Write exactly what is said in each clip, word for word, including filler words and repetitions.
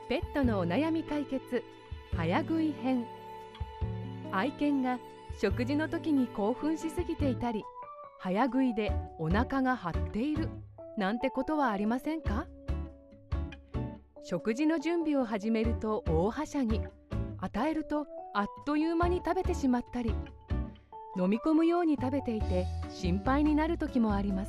ペットのお悩み解決早食い編。愛犬が食事の時に興奮しすぎていたり、早食いでお腹が張っているなんてことはありませんか？食事の準備を始めると大はしゃぎ、与えるとあっという間に食べてしまったり、飲み込むように食べていて心配になる時もあります。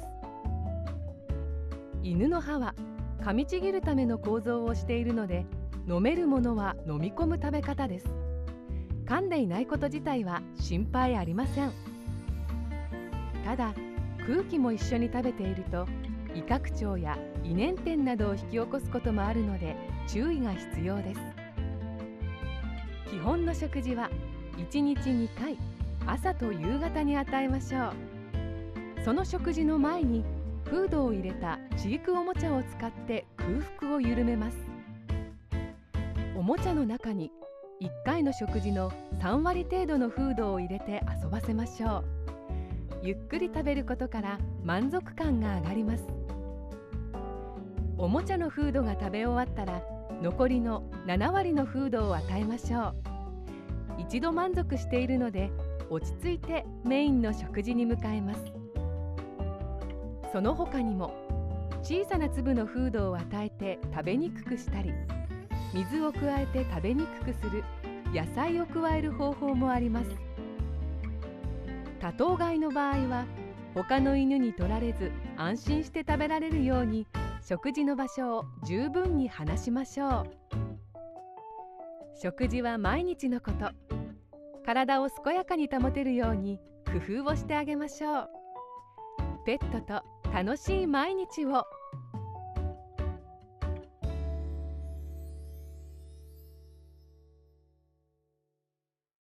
犬の歯は噛みちぎるための構造をしているので、飲めるものは飲み込む食べ方です。噛んでいないこと自体は心配ありません。ただ、空気も一緒に食べていると胃拡張や胃粘点などを引き起こすこともあるので注意が必要です。基本の食事はいちにちにかい、朝と夕方に与えましょう。その食事の前にフードを入れた知育おもちゃを使って空腹を緩めます。おもちゃの中にいっかいの食事のさんわり程度のフードを入れて遊ばせましょう。ゆっくり食べることから満足感が上がります。おもちゃのフードが食べ終わったら、残りのななわりのフードを与えましょう。一度満足しているので、落ち着いてメインの食事に向かえます。その他にも、小さな粒のフードを与えて食べにくくしたり、水を加えて食べにくくする野菜を加える方法もあります。多頭飼いの場合は、他の犬に取られず安心して食べられるように、食事の場所を十分に離しましょう。食事は毎日のこと。体を健やかに保てるように工夫をしてあげましょう。ペットと楽しい毎日を。